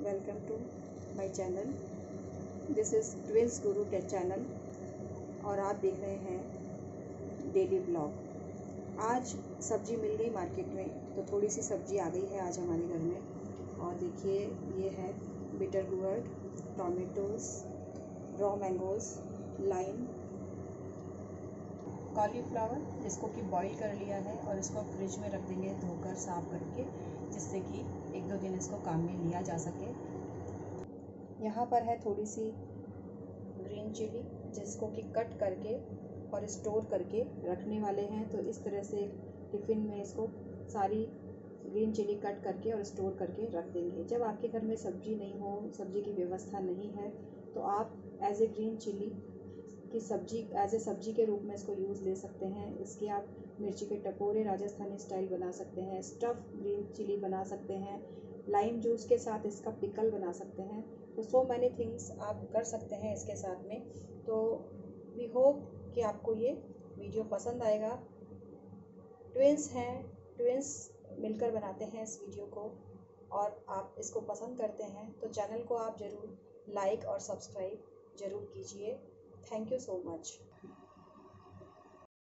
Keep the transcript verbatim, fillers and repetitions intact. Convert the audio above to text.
Welcome to my channel. This is twins Guru tech channel और आप देख रहे हैं डेली ब्लॉग। आज सब्ज़ी मिल गई मार्केट में, तो थोड़ी सी सब्ज़ी आ गई है आज हमारे घर में। और देखिए, ये है bitter gourd, tomatoes, raw mangoes, lime, cauliflower, इसको कि बॉईल कर लिया है और इसको फ्रिज में रख देंगे धोकर साफ करके, जिससे कि एक दो दिन इसको काम में लिया जा सके। यहाँ पर है थोड़ी सी ग्रीन चिली, जिसको कि कट करके और स्टोर करके रखने वाले हैं। तो इस तरह से टिफ़िन में इसको सारी ग्रीन चिली कट करके और स्टोर करके रख देंगे। जब आपके घर में सब्ज़ी नहीं हो, सब्ज़ी की व्यवस्था नहीं है, तो आप एज ए ग्रीन चिली की सब्जी एज ए सब्जी के रूप में इसको यूज़ ले सकते हैं। इसके आप मिर्ची के टपोरे राजस्थानी स्टाइल बना सकते हैं, स्टफ़ ग्रीन चिली बना सकते हैं, लाइम जूस के साथ इसका पिकल बना सकते हैं। तो सो मैनी थिंग्स आप कर सकते हैं इसके साथ में। तो वी होप कि आपको ये वीडियो पसंद आएगा। ट्विंस हैं, ट्विंस मिलकर बनाते हैं इस वीडियो को, और आप इसको पसंद करते हैं तो चैनल को आप ज़रूर लाइक और सब्सक्राइब ज़रूर कीजिए। Thank you so much.